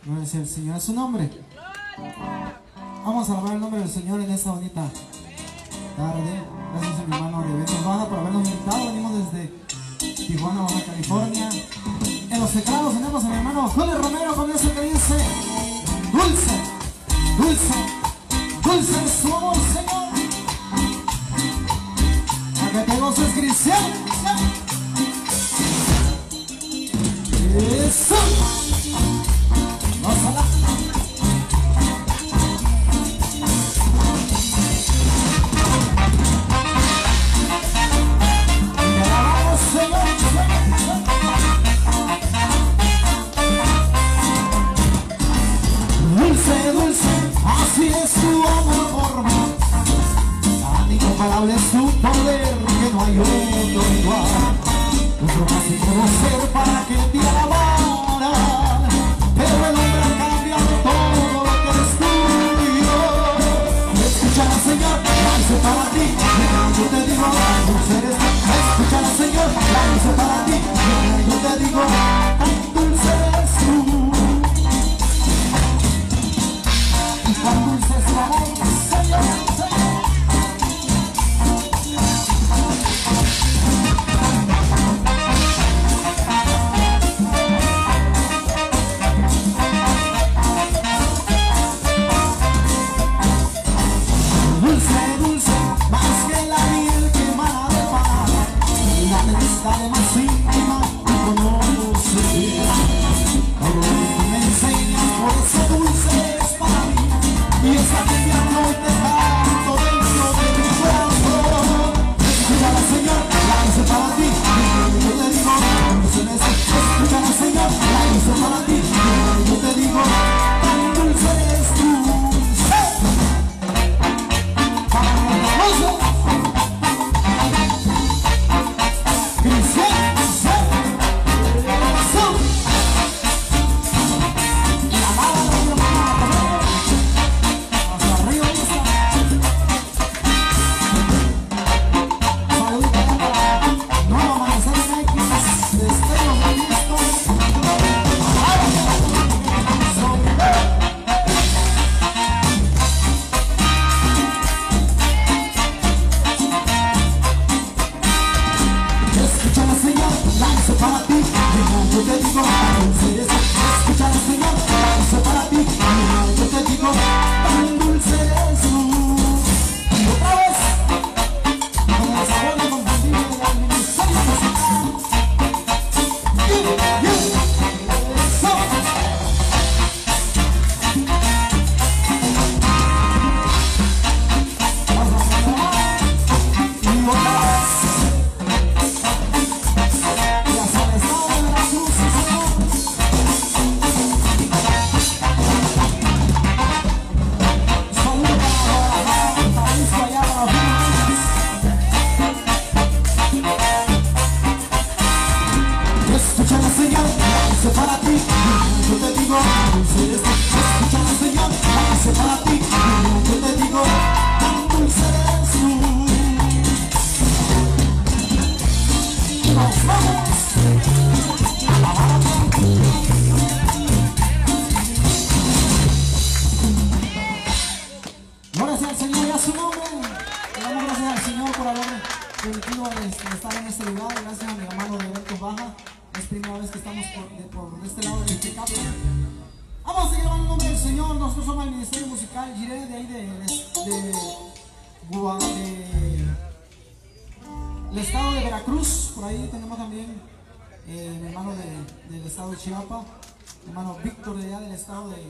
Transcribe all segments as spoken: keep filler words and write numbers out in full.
Gracias al Señor. ¿Es su nombre? Vamos a alabar el nombre del Señor en esta bonita tarde. Gracias a mi hermano de Eventos Baja por habernos invitado. Venimos desde Tijuana, Baja California. En los teclados tenemos a mi hermano Julio Romero con eso que dice: dulce, dulce, dulce es su amor, Señor. A que te goces, cristiano. Eso. Vamos a la. Dulce, dulce, así es tu amor por mí. Tan incomparable es tu poder que no hay otro igual. Nuestro casi conocer para que te alabara, pero el hombre ha cambiado todo lo que eres tuyo. Escucha, Señor, la hice para ti. Yo te digo, dulce eres tú. Escucha, Señor, la hice para ti. Yo te digo, tan dulce eres tú. Tan dulce es tu amor, Señor, Señor. Dulce, dulce, más que la miel que emana del mar, la amistad más íntima que conoces. Todo lo que me enseñas, por eso dulce es para mí. Y esa tierno y te canto dentro de mi corazón. Escúchala, Señor, la hice para ti. Yo te digo, dulce es. Escúchala, Señor, la hice para ti. Yo te digo, tan dulce eres tú. Chiapas, hermano Víctor de allá del estado de,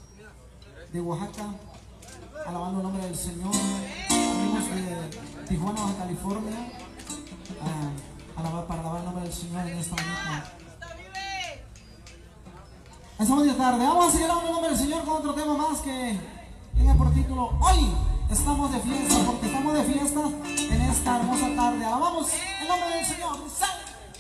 de Oaxaca, alabando el nombre del Señor. Venimos de Tijuana, Baja California, a alabar, para alabar el nombre del Señor en esta bonita, esta bonita tarde. Vamos a seguir alabando el nombre del Señor con otro tema más que tiene por título: Hoy estamos de fiesta, porque estamos de fiesta en esta hermosa tarde. Alabamos el nombre del Señor. ¡Sal!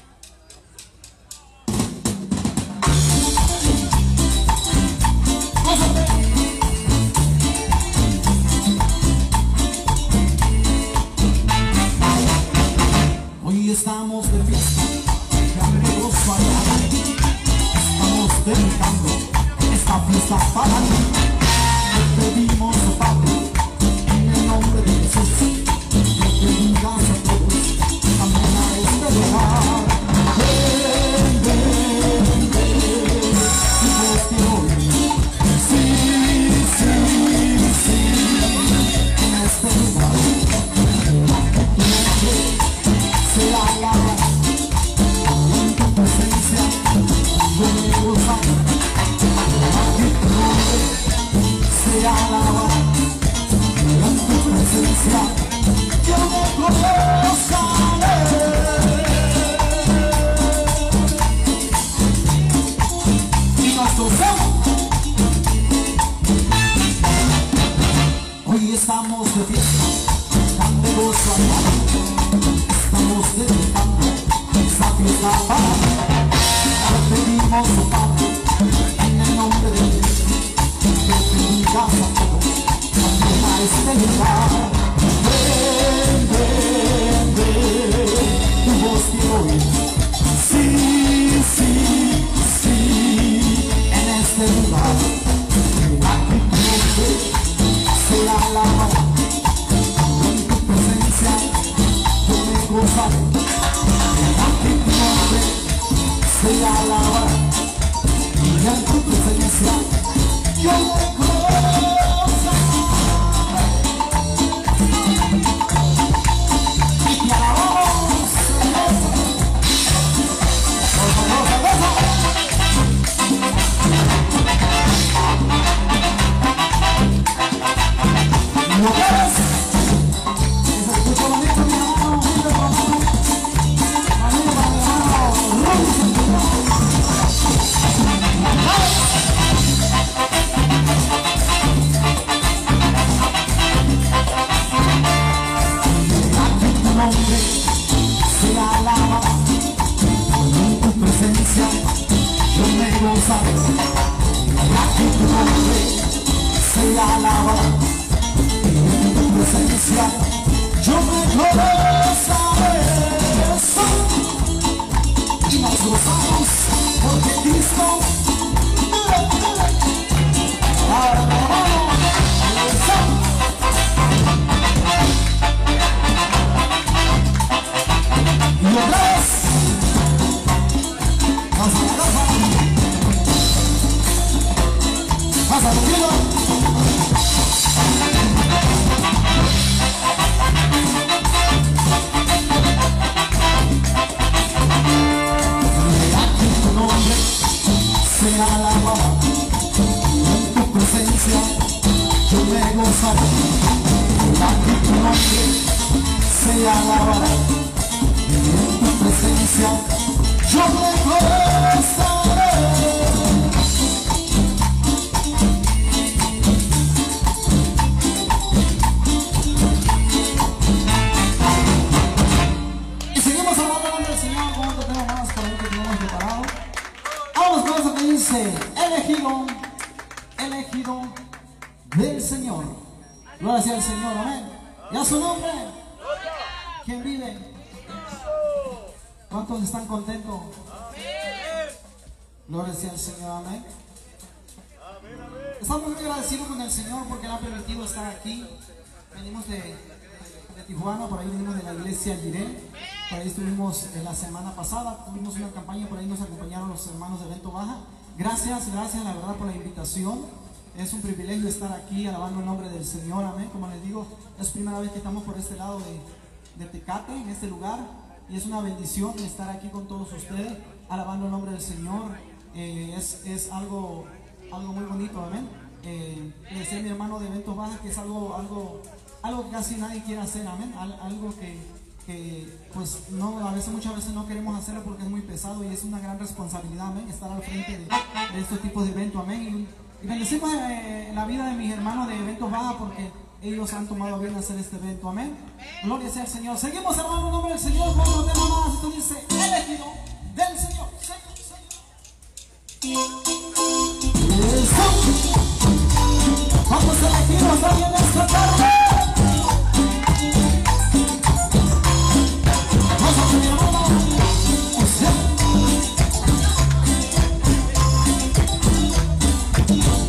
Hoy estamos de fiesta, que amigos allá, estamos dedicando esta fiesta para mí. Te pedimos, oh Padre, en el nombre de Jesús, que bendigas a todos, amén a este lugar. Ven, ven, ven, tu voz quiero oír. Sí, sí, sí, en este lugar. Tu nombre sea alabado, en tu presencia yo me gozaré. Tu nombre sea alabado, en tu presencia yo me gozaré. Y nos gozamos. Hoy estamos de fiesta, dando gozo al Padre. Estamos dedicando esta fiesta para mí. Te pedimos, oh Padre, en el nombre de Jesús, que bendigas a todos, también a este lugar. Ven, ven, ven, tu voz quiero oír. Sí, sí, sí, en este lugar. Aquí tu nombre sea alabado, en tu presencia yo me gozaré. Aquí tu nombre sea alabado, y en tu presencia yo me gozaré. Y te alabamos, Señor. Goza, goza, goza. ¿Lo ves? Se escucha bonito, mi hermano. Mira, hermano. Amigo para mi hermano. Ruiz, aquí tu nombre sea alabado, en tu presencia yo me gozaré. Aquí tu nombre sea alabado, en tu presencia yo me gozaré. Y nos gozamos porque Cristo ahora mi hermano, y otra vez pasa la casa, pasa tranquilo. Aquí tu nombre sea alabado, en tu presencia yo me gozaré. Aquí tu nombre sea alabado, en tu presencia yo me gozaré. Y seguimos hablando del Señor con otro tema más para el que tenemos preparado. Vamos con eso que dice: elegido, elegido del Señor. Gloria sea al Señor, amén. Y a su nombre. ¿Quién vive? ¿Cuántos están contentos? Gloria sea al Señor, amén. Estamos muy agradecidos con el Señor porque nos ha permitido estar aquí. Venimos de, de Tijuana, por ahí venimos de la iglesia Jiré. Por ahí estuvimos en la semana pasada, tuvimos una campaña, por ahí nos acompañaron los hermanos de Vento Baja. Gracias, gracias la verdad por la invitación. Es un privilegio estar aquí alabando el nombre del Señor, amén. Como les digo, es primera vez que estamos por este lado de, de Tecate, en este lugar. Y es una bendición estar aquí con todos ustedes, alabando el nombre del Señor. Eh, es es algo, algo muy bonito, amén. Eh, le decía a mi hermano de Vento Baja que es algo, algo, algo que casi nadie quiere hacer, amén. Al, algo que, que pues no, a veces, muchas veces no queremos hacerlo porque es muy pesado y es una gran responsabilidad, amén, estar al frente de, de estos tipos de eventos, amén. Y, y bendecimos eh, la vida de mis hermanos de Vento Baja porque ellos han tomado bien hacer este evento, amén. Gloria sea al Señor. Seguimos hermano en nombre del Señor con otro tema más. Esto dice: elegido del Señor. Vamos elegidos también esta tarde. Vamos a mi hermano. Usted.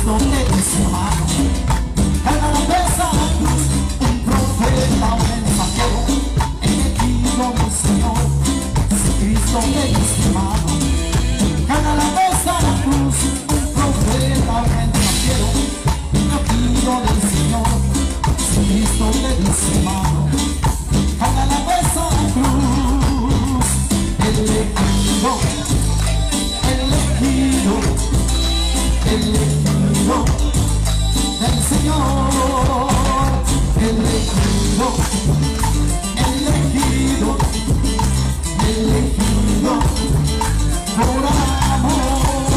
Cristo te dice amado, carga la pesa la cruz, un profeta, un mensajero, elegido del Señor. Si Cristo te dice amado, carga la pesa la cruz, un profeta, un mensajero, elegido del Señor. Si Cristo te dice amado, carga la pesa la cruz, elegido, elegido, elegido del Señor, elegido, elegido, elegido por amor.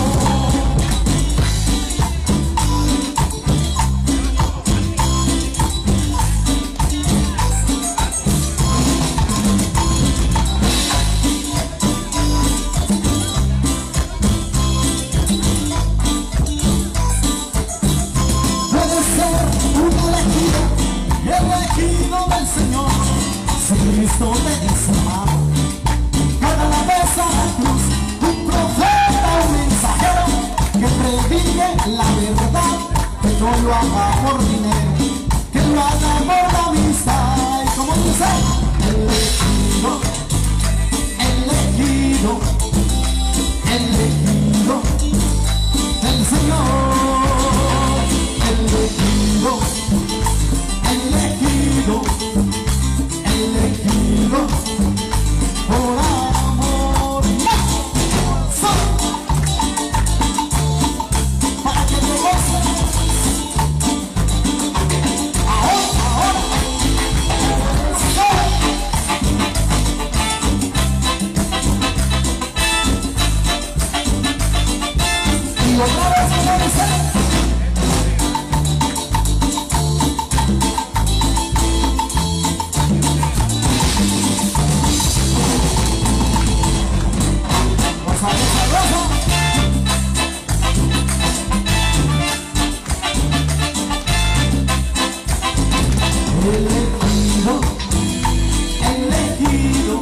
Cristo te dice amado, carga la pesa la cruz, un profeta, un mensajero que predique la verdad, que no lo haga por dinero, que lo haga por la amistad. Y como dice, elegido, elegido, elegido del Señor, elegido, elegido, elegido por amor. ¡Son! Para que te goces. Ahora, ahora. ¡Son! Y otra vez como dice. Elegido, elegido,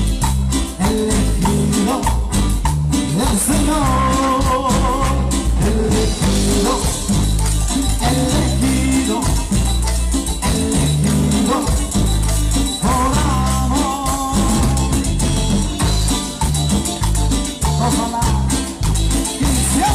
elegido del Señor, elegido, elegido, elegido por amor. Ojalá quisiera.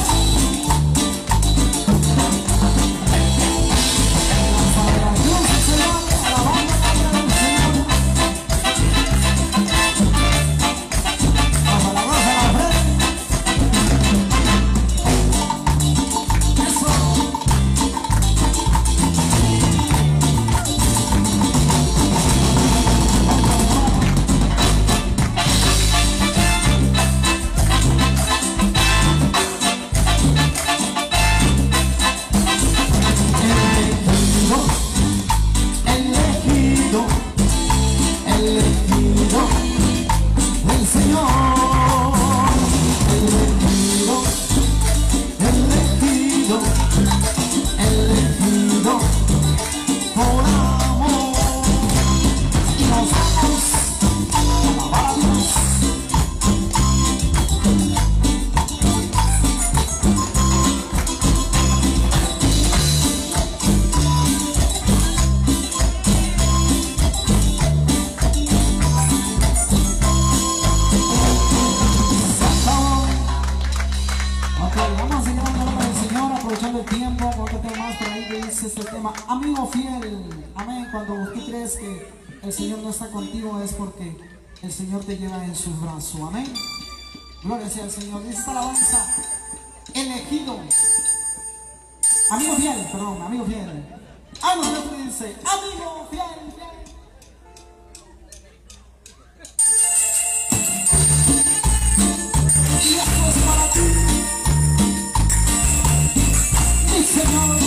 El tiempo, porque tengo más por ahí que dice este tema, amigo fiel, amén. Cuando tú crees que el Señor no está contigo es porque el Señor te lleva en sus brazos, amén. Gloria sea al Señor. Dice esta alabanza, elegido, amigo fiel, perdón, amigo fiel. Ah, no, no dice, amigo fiel, fiel. Y esto es para ti, Señor.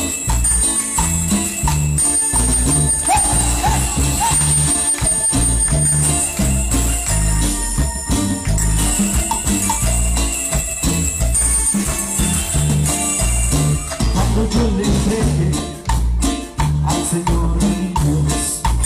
Cuando yo le entregué al Señor mi Dios,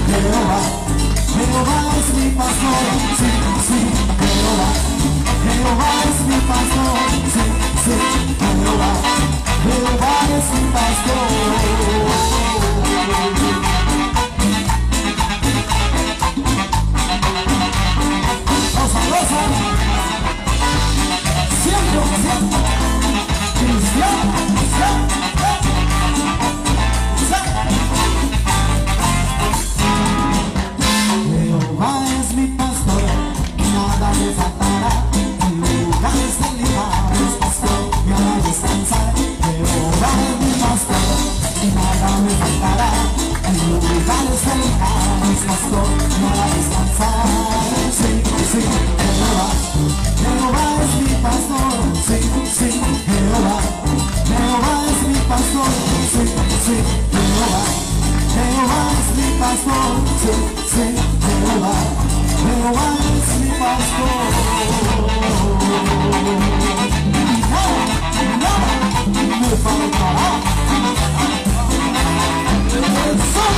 Jehová, Jehová es mi pastor, sí, sí, Jehová, Jehová es mi pastor, sí, sí, Jehová, Jehová es mi pastor. Rosa, Rosa, siempre, siempre, Cristiano, Cristiano, Jehová es mi pastor, nada me faltará, en lugares delicados pastor, me hará descansar. Jehová es mi pastor, nada me faltará, en lugares delicados pastor, me hará descansar. Sí, sí, Jehová, Jehová es mi pastor, sí, sí, Jehová, Jehová es mi pastor, sí, sí, Jehová, Jehová es mi pastor, sí, sí, Jehová, Jehová es mi pastor. Nada, nada me faltará. Eso.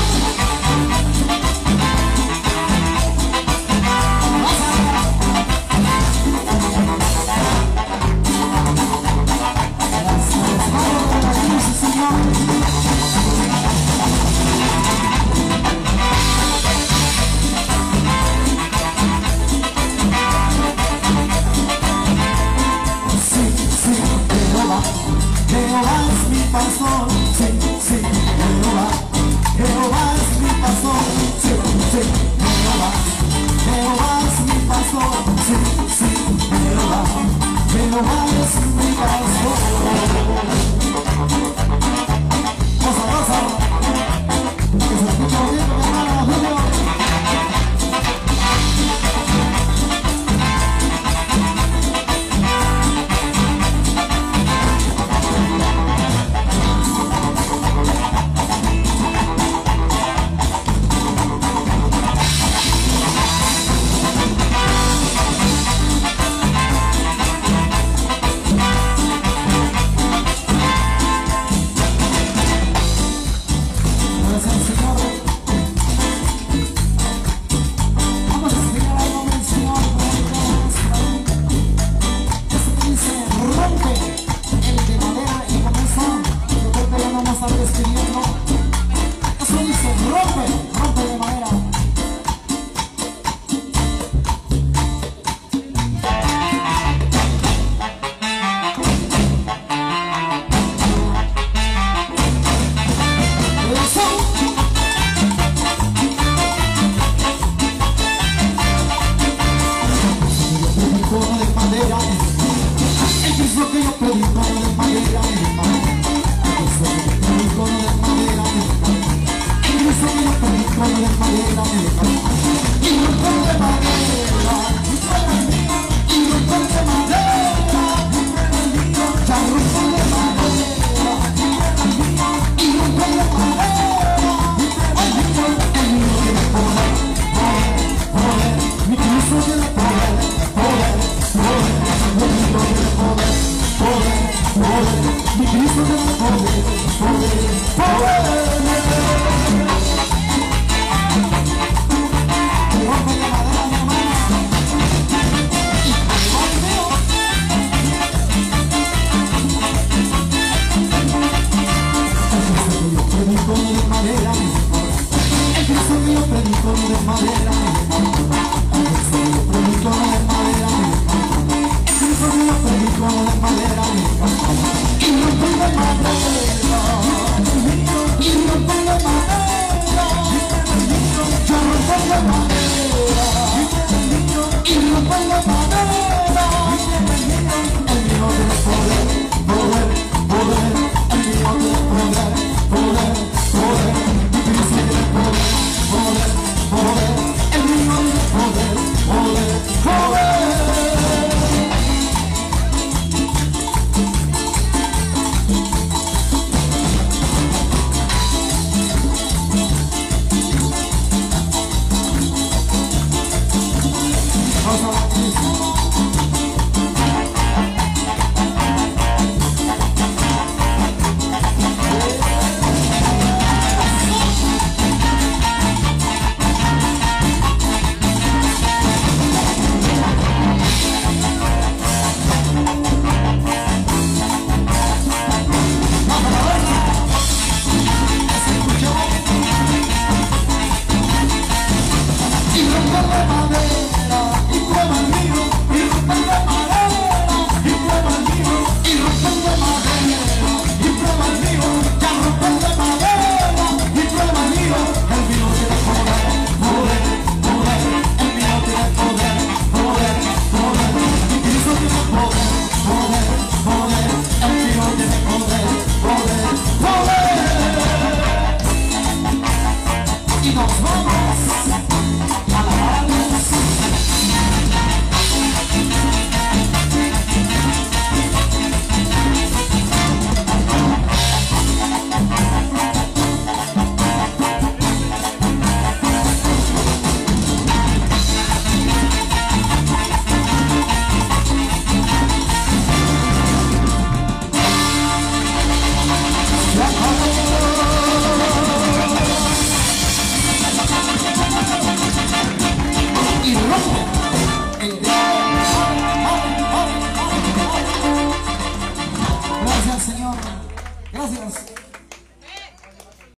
Jehová es mi pastor, sí, sí, Jehová, Jehová es mi pastor, sí, sí, Jehová, Jehová es mi pastor, sí, sí, Jehová, Jehová es mi pastor. Rosa, Rosa, que se escucha bien, mi hermana Julio. Come on.